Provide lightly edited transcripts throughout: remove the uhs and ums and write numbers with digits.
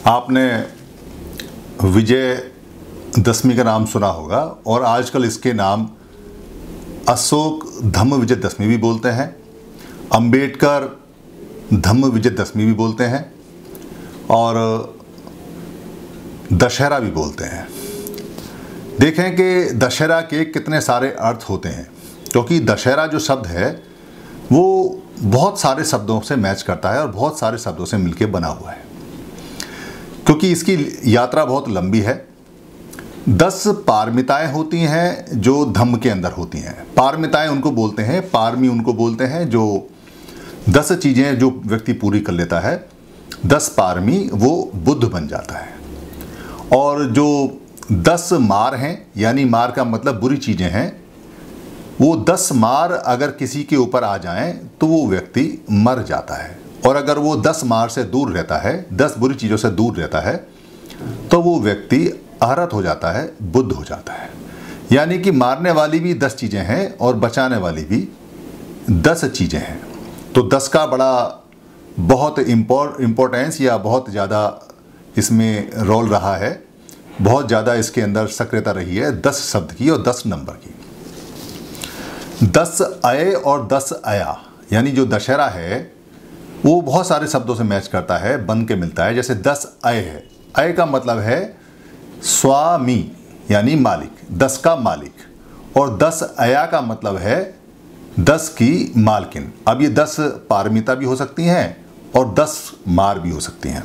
आपने विजयदशमी का नाम सुना होगा और आजकल इसके नाम अशोक धम्म विजयदशमी भी बोलते हैं, अंबेडकर धम्म विजयदशमी भी बोलते हैं और दशहरा भी बोलते हैं। देखें कि दशहरा के कितने सारे अर्थ होते हैं, क्योंकि दशहरा जो शब्द है वो बहुत सारे शब्दों से मैच करता है और बहुत सारे शब्दों से मिलकर बना हुआ है। क्योंकि इसकी यात्रा बहुत लंबी है। 10 पारमिताएं होती हैं जो धम्म के अंदर होती हैं। पारमिताएं उनको बोलते हैं, पारमी उनको बोलते हैं जो 10 चीज़ें जो व्यक्ति पूरी कर लेता है, 10 पारमी वो बुद्ध बन जाता है। और जो 10 मार हैं, यानी मार का मतलब बुरी चीज़ें हैं, वो 10 मार अगर किसी के ऊपर आ जाएं तो वो व्यक्ति मर जाता है। और अगर वो 10 मार से दूर रहता है, 10 बुरी चीज़ों से दूर रहता है, तो वो व्यक्ति अरहत हो जाता है, बुद्ध हो जाता है। यानी कि मारने वाली भी 10 चीज़ें हैं और बचाने वाली भी 10 चीज़ें हैं। तो 10 का बड़ा बहुत इम्पोर्टेंस या बहुत ज़्यादा इसमें रोल रहा है, बहुत ज़्यादा इसके अंदर सक्रियता रही है 10 शब्द की और 10 नंबर की। 10 अय और 10 अया यानी जो दशहरा है वो बहुत सारे शब्दों से मैच करता है, बन के मिलता है। जैसे 10 अय है, अय का मतलब है स्वामी यानी मालिक, 10 का मालिक। और 10 अया का मतलब है 10 की मालकिन। अब ये 10 पारमिता भी हो सकती हैं और 10 मार भी हो सकती हैं।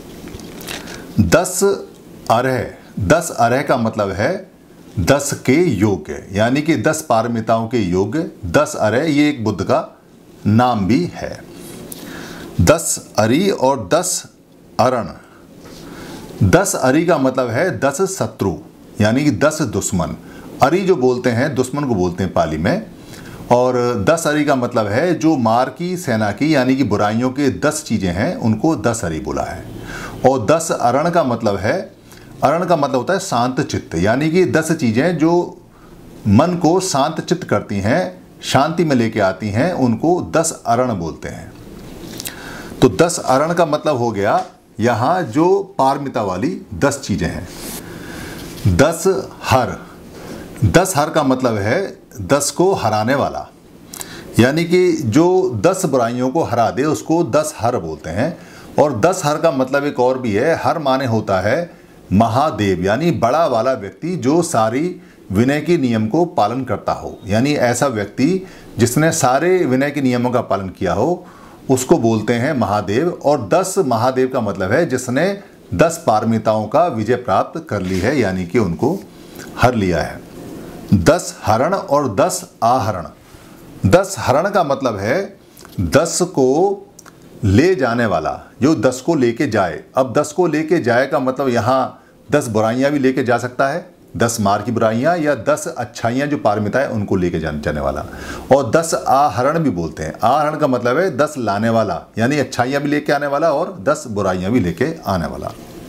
10 अरह, 10 अरह का मतलब है 10 के योग्य, यानी कि 10 पारमिताओं के योग्य 10 अरह, ये एक बुद्ध का नाम भी है। 10 अरी और 10 अरण। 10 अरी का मतलब है 10 शत्रु, यानी कि 10 दुश्मन। अरी जो बोलते हैं दुश्मन को बोलते हैं पाली में। और 10 अरी का मतलब है जो मार की सेना की, यानी कि बुराइयों के 10 चीज़ें हैं, उनको 10 अरी बोला है। और 10 अरण का मतलब है, अरण का मतलब होता है शांत चित्त, यानी कि 10 चीज़ें जो मन को शांत चित्त करती हैं, शांति में लेके आती हैं, उनको 10 अरण बोलते हैं। तो 10 अरण का मतलब हो गया यहाँ जो पारमिता वाली 10 चीज़ें हैं। 10 हर, 10 हर का मतलब है 10 को हराने वाला, यानी कि जो 10 बुराइयों को हरा दे उसको 10 हर बोलते हैं। और 10 हर का मतलब एक और भी है, हर माने होता है महादेव, यानी बड़ा वाला व्यक्ति जो सारी विनय के नियम को पालन करता हो, यानी ऐसा व्यक्ति जिसने सारे विनय के नियमों का पालन किया हो उसको बोलते हैं महादेव। और 10 महादेव का मतलब है जिसने 10 पारमिताओं का विजय प्राप्त कर ली है, यानी कि उनको हर लिया है। 10 हरण और 10 आहरण। 10 हरण का मतलब है 10 को ले जाने वाला, जो 10 को लेके जाए। अब 10 को लेके जाए का मतलब यहाँ 10 बुराइयाँ भी लेके जा सकता है, 10 मार की बुराइयाँ, या 10 अच्छाइयाँ जो पारमिता है उनको लेके जाने वाला। और 10 आहरण भी बोलते हैं। आहरण का मतलब है 10 लाने वाला, यानी अच्छाइयाँ भी लेके आने वाला और 10 बुराइयाँ भी लेके आने वाला।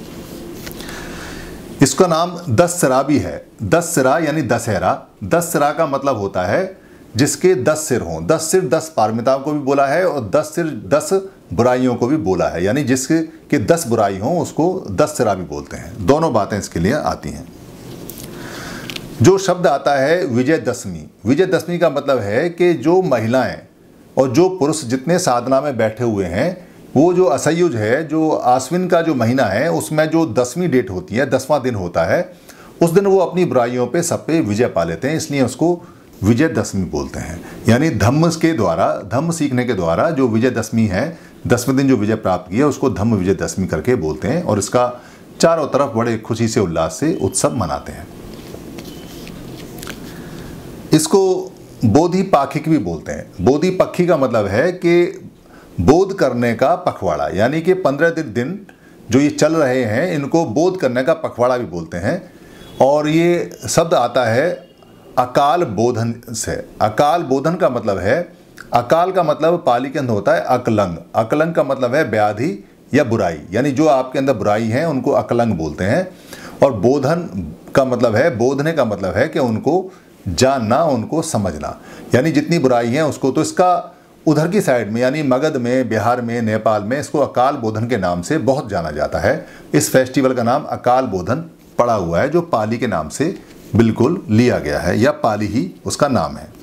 इसका नाम 10 सिरा भी है। 10 सिरा यानी दशहरा। 10 सिरा का मतलब होता है जिसके 10 सिर हों। 10 सिर 10 पारमिताओं को भी बोला है और 10 सिर 10 बुराइयों को भी बोला है, यानी जिसके 10 बुराई हों उसको 10 सिरा भी बोलते हैं। दोनों बातें इसके लिए आती हैं। जो शब्द आता है विजयदशमी, विजयदशमी का मतलब है कि जो महिलाएं और जो पुरुष जितने साधना में बैठे हुए हैं, वो जो असयुज है, जो आश्विन का जो महीना है, उसमें जो 10वीं डेट होती है, 10वां दिन होता है, उस दिन वो अपनी बुराइयों पे सब पे विजय पा लेते हैं, इसलिए उसको विजयदशमी बोलते हैं। यानी धम्म के द्वारा, धम्म सीखने के द्वारा जो विजयदशमी है, 10वें दिन जो विजय प्राप्त किया उसको धम्म विजयदशमी करके बोलते हैं। और इसका चारों तरफ बड़े खुशी से उल्लास से उत्सव मनाते हैं। इसको बोधि पाखिक भी बोलते हैं। बोधि पक्षी का मतलब है कि बोध करने का पखवाड़ा, यानी कि 15 दिन जो ये चल रहे हैं इनको बोध करने का पखवाड़ा भी बोलते हैं। और ये शब्द आता है अकाल बोधन से। अकाल बोधन का मतलब है, अकाल का मतलब पाली के अंदर होता है अकलंग। अकलंग का मतलब है व्याधि या बुराई, यानी जो आपके अंदर बुराई है उनको अकलंग बोलते हैं। और बोधन का मतलब है, बोधने का मतलब है कि उनको जानना, उनको समझना, यानी जितनी बुराई है उसको। तो इसका उधर की साइड में यानी मगध में, बिहार में, नेपाल में इसको अकाल बोधन के नाम से बहुत जाना जाता है। इस फेस्टिवल का नाम अकाल बोधन पड़ा हुआ है, जो पाली के नाम से बिल्कुल लिया गया है, या पाली ही उसका नाम है।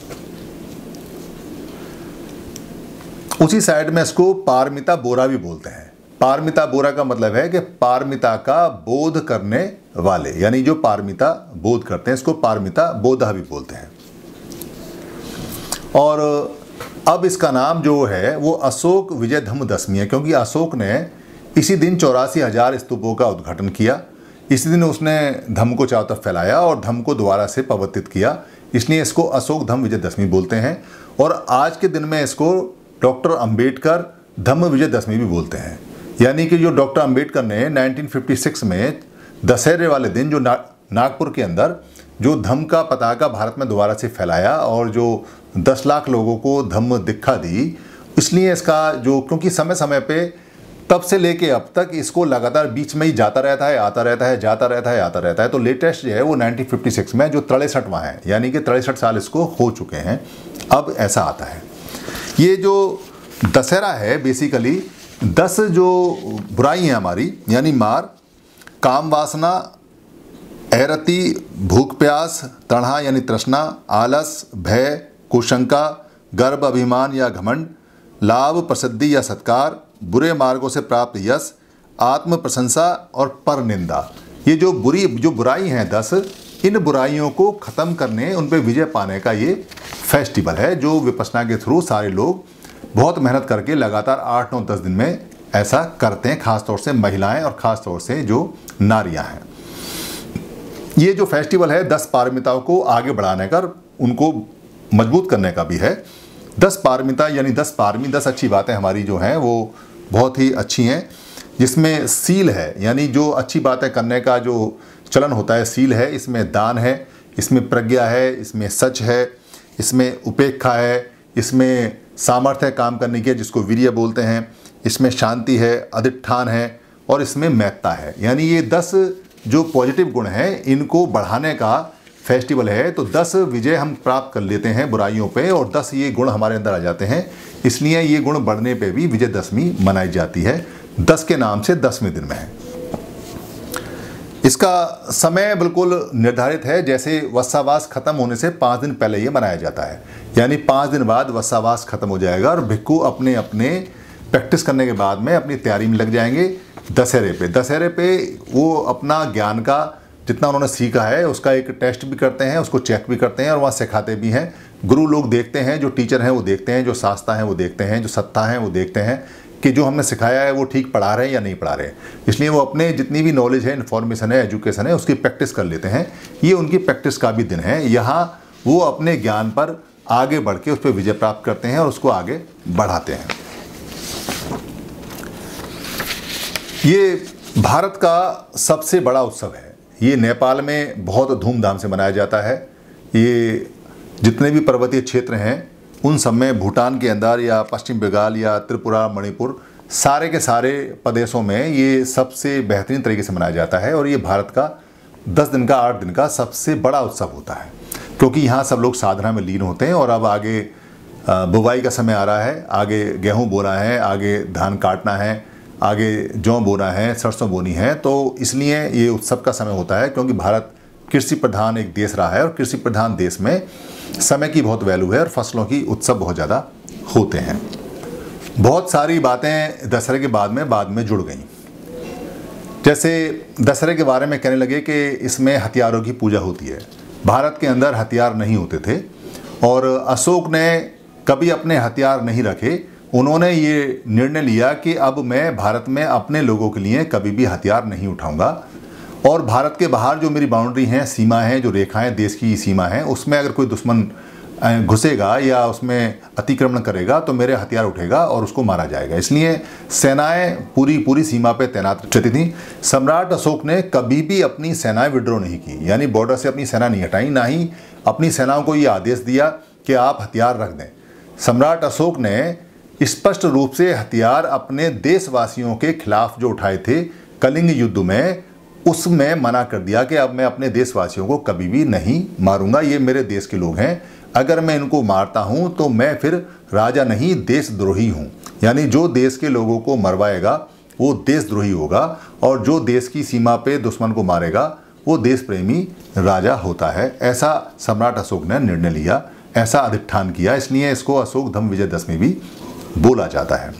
उसी साइड में इसको पारमिता बोरा भी बोलते हैं। पारमिता बोरा का मतलब है कि पारमिता का बोध करने वाले, यानी जो पारमिता बोध करते हैं इसको पारमिता बोधा भी बोलते हैं। और अब इसका नाम जो है वो अशोक विजयधम दशमी है, क्योंकि अशोक ने इसी दिन 84,000 स्तूपों का उद्घाटन किया। इसी दिन उसने धम्म को चारों तरफ फैलाया और धम्म को दोबारा से पवर्तित किया, इसलिए इसको अशोक धम्म विजयदशमी बोलते हैं। और आज के दिन में इसको डॉक्टर अंबेडकर धम्म विजयदशमी भी बोलते हैं। यानी कि जो डॉक्टर अंबेडकर ने 1956 में दशहरे वाले दिन जो नागपुर के अंदर जो धम्म का पताका भारत में दोबारा से फैलाया और जो 10 लाख लोगों को धम्म दीक्षा दी, इसलिए इसका जो, क्योंकि समय समय पे तब से लेके अब तक इसको लगातार बीच में ही जाता रहता है, आता रहता है, जाता रहता है, आता रहता है। तो लेटेस्ट जो है वो 1956 में जो 63वां है, यानी कि 63 साल इसको हो चुके हैं, अब ऐसा आता है। ये जो दशहरा है बेसिकली 10 जो बुराई हैं हमारी, यानी मार, काम वासना, ऐरती, भूख प्यास, तणहा यानी तृष्णा, आलस, भय, कुशंका, गर्व, अभिमान या घमंड, लाभ, प्रसिद्धि या सत्कार, बुरे मार्गों से प्राप्त यश, आत्म प्रशंसा और पर निंदा, ये जो बुराई हैं 10, इन बुराइयों को ख़त्म करने, उन पे विजय पाने का ये फेस्टिवल है, जो विपश्यना के थ्रू सारे लोग बहुत मेहनत करके लगातार 8, 9, 10 दिन में ऐसा करते हैं, खासतौर से महिलाएं और ख़ासतौर से जो नारियां हैं। ये जो फेस्टिवल है 10 पारमिताओं को आगे बढ़ाने का, उनको मजबूत करने का भी है। 10 पारमिता यानी 10 पारमी, 10 अच्छी बातें हमारी जो हैं वो बहुत ही अच्छी हैं, जिसमें सील है, यानी जो अच्छी बातें करने का जो चलन होता है, सील है, इसमें दान है, इसमें प्रज्ञा है, इसमें सच है, इसमें उपेक्षा है, इसमें सामर्थ्य काम करने की जिसको वीर्य बोलते हैं, इसमें शांति है, अधिष्ठान है और इसमें मैत्ता है। यानी ये 10 जो पॉजिटिव गुण हैं इनको बढ़ाने का फेस्टिवल है। तो 10 विजय हम प्राप्त कर लेते हैं बुराइयों पे और 10 ये गुण हमारे अंदर आ जाते हैं, इसलिए ये गुण बढ़ने पे भी विजयदशमी मनाई जाती है। 10 के नाम से 10वें दिन में है। इसका समय बिल्कुल निर्धारित है, जैसे वत्सावास खत्म होने से 5 दिन पहले ये मनाया जाता है, यानी 5 दिन बाद वत्सावास खत्म हो जाएगा और भिक्खु अपने अपने प्रैक्टिस करने के बाद में अपनी तैयारी में लग जाएंगे। दशहरे पे वो अपना ज्ञान का जितना उन्होंने सीखा है उसका एक टेस्ट भी करते हैं, उसको चेक भी करते हैं और वहाँ सिखाते भी हैं। गुरु लोग देखते हैं, जो टीचर हैं वो देखते हैं, जो शास्ता हैं वो देखते हैं, जो सत्ता हैं वो देखते हैं कि जो हमने सिखाया है वो ठीक पढ़ा रहे हैं या नहीं पढ़ा रहे हैं। इसलिए वो अपने जितनी भी नॉलेज है, इन्फॉर्मेशन है, एजुकेशन है, उसकी प्रैक्टिस कर लेते हैं। ये उनकी प्रैक्टिस का भी दिन है। यहाँ वो अपने ज्ञान पर आगे बढ़ के उस पर विजय प्राप्त करते हैं और उसको आगे बढ़ाते हैं। ये भारत का सबसे बड़ा उत्सव है। ये नेपाल में बहुत धूमधाम से मनाया जाता है। ये जितने भी पर्वतीय क्षेत्र हैं उन सब में, भूटान के अंदर या पश्चिम बंगाल या त्रिपुरा, मणिपुर, सारे के सारे प्रदेशों में ये सबसे बेहतरीन तरीके से मनाया जाता है। और ये भारत का 10 दिन का, 8 दिन का सबसे बड़ा उत्सव होता है, क्योंकि यहाँ सब लोग साधना में लीन होते हैं। और अब आगे बुवाई का समय आ रहा है, आगे गेहूँ बोना है, आगे धान काटना है, आगे जौ बोना है, सरसों बोनी है। तो इसलिए ये उत्सव का समय होता है, क्योंकि भारत कृषि प्रधान एक देश रहा है और कृषि प्रधान देश में समय की बहुत वैल्यू है और फसलों की उत्सव बहुत ज़्यादा होते हैं। बहुत सारी बातें दशहरे के बाद में जुड़ गई। जैसे दशहरे के बारे में कहने लगे कि इसमें हथियारों की पूजा होती है। भारत के अंदर हथियार नहीं होते थे और अशोक ने कभी अपने हथियार नहीं रखे। उन्होंने ये निर्णय लिया कि अब मैं भारत में अपने लोगों के लिए कभी भी हथियार नहीं उठाऊंगा और भारत के बाहर जो मेरी बाउंड्री हैं, सीमा है, जो रेखाएं देश की सीमा है, उसमें अगर कोई दुश्मन घुसेगा या उसमें अतिक्रमण करेगा तो मेरे हथियार उठेगा और उसको मारा जाएगा। इसलिए सेनाएं पूरी सीमा पे तैनात रहती थी। सम्राट अशोक ने कभी भी अपनी सेनाएं विड्रॉ नहीं की, यानी बॉर्डर से अपनी सेना नहीं हटाई, ना ही अपनी सेनाओं को ये आदेश दिया कि आप हथियार रख दें। सम्राट अशोक ने स्पष्ट रूप से हथियार अपने देशवासियों के खिलाफ जो उठाए थे कलिंग युद्ध में, उसमें मना कर दिया कि अब मैं अपने देशवासियों को कभी भी नहीं मारूंगा, ये मेरे देश के लोग हैं, अगर मैं इनको मारता हूँ तो मैं फिर राजा नहीं देशद्रोही हूँ। यानी जो देश के लोगों को मरवाएगा वो देशद्रोही होगा, और जो देश की सीमा पे दुश्मन को मारेगा वो देश प्रेमी राजा होता है। ऐसा सम्राट अशोक ने निर्णय लिया, ऐसा अधिष्ठान किया, इसलिए इसको अशोक धम्म विजयदशमी भी बोला जाता है।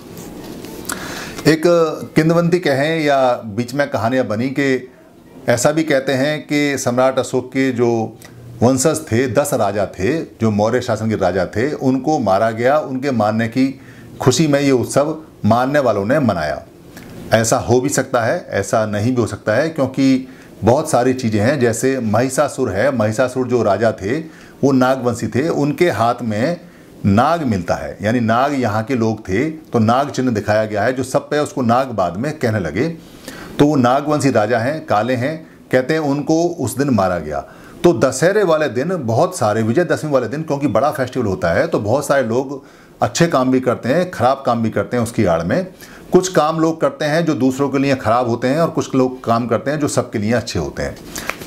एक किंवदंती कहें या बीच में कहानियाँ बनी कि ऐसा भी कहते हैं कि सम्राट अशोक के जो वंशज थे, 10 राजा थे जो मौर्य शासन के राजा थे, उनको मारा गया। उनके मारने की खुशी में ये उत्सव मानने वालों ने मनाया। ऐसा हो भी सकता है, ऐसा नहीं भी हो सकता है, क्योंकि बहुत सारी चीज़ें हैं। जैसे महिषासुर है, महिषासुर जो राजा थे वो नागवंशी थे, उनके हाथ में नाग मिलता है, यानी नाग यहाँ के लोग थे तो नाग चिन्ह दिखाया गया है। जो सब पे उसको नाग बाद में कहने लगे, तो वो नागवंशी राजा हैं, काले हैं, कहते हैं उनको उस दिन मारा गया। तो दशहरे वाले दिन बहुत सारे, विजयदशमी वाले दिन, क्योंकि बड़ा फेस्टिवल होता है तो बहुत सारे लोग अच्छे काम भी करते हैं, खराब काम भी करते हैं उसकी आड़ में। कुछ काम लोग करते हैं जो दूसरों के लिए खराब होते हैं, और कुछ लोग काम करते हैं जो सबके लिए अच्छे होते हैं।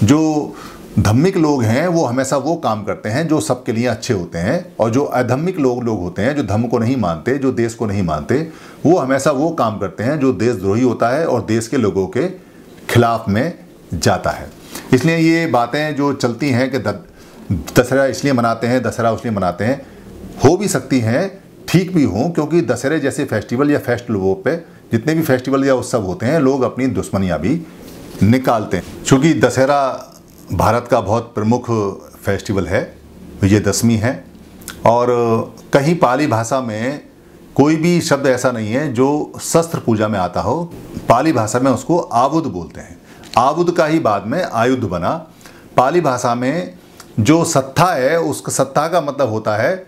जो धार्मिक लोग हैं वो हमेशा वो काम करते हैं जो सबके लिए अच्छे होते हैं, और जो अधार्मिक लोग होते हैं, जो धर्म को नहीं मानते, जो देश को नहीं मानते, वो हमेशा वो काम करते हैं जो देशद्रोही होता है और देश के लोगों के खिलाफ में जाता है। इसलिए ये बातें जो चलती हैं कि दशहरा इसलिए मनाते हैं, दशहरा उसलिए मनाते हैं, हो भी सकती हैं, ठीक भी हों, क्योंकि दशहरे जैसे फेस्टिवल या फेस्टिवलों पे जितने भी फेस्टिवल या उत्सव होते हैं लोग अपनी दुश्मनियाँ भी निकालते हैं। चूँकि दशहरा भारत का बहुत प्रमुख फेस्टिवल है, विजयदशमी है, और कहीं पाली भाषा में कोई भी शब्द ऐसा नहीं है जो शस्त्र पूजा में आता हो। पाली भाषा में उसको आयुध बोलते हैं। आयुध का ही बाद में आयुध बना। पाली भाषा में जो सत्था है, उसका सत्ता का मतलब होता है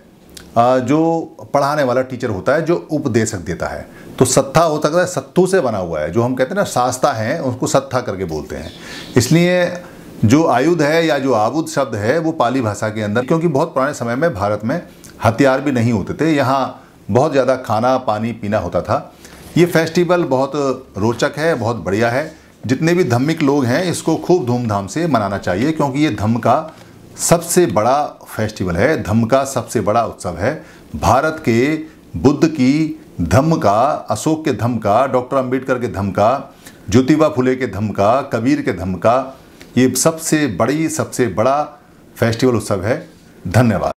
जो पढ़ाने वाला टीचर होता है, जो उपदेशक देता है। तो सत्ता हो सकता है सत्तू से बना हुआ है, जो हम कहते हैं ना शास्ता हैं, उसको सत्ता करके बोलते हैं। इसलिए जो आयुध है या जो आबुद शब्द है वो पाली भाषा के अंदर, क्योंकि बहुत पुराने समय में भारत में हथियार भी नहीं होते थे, यहाँ बहुत ज़्यादा खाना पानी पीना होता था। ये फेस्टिवल बहुत रोचक है, बहुत बढ़िया है। जितने भी धार्मिक लोग हैं इसको खूब धूमधाम से मनाना चाहिए, क्योंकि ये धर्म का सबसे बड़ा फेस्टिवल है, धर्म का सबसे बड़ा उत्सव है। भारत के बुद्ध की धम्म का, अशोक के धम्म का, डॉक्टर अंबेडकर के धम्म का, ज्योतिबा फुले के धम्म का, कबीर के धम्म का, ये सबसे बड़ा फेस्टिवल उत्सव है। धन्यवाद।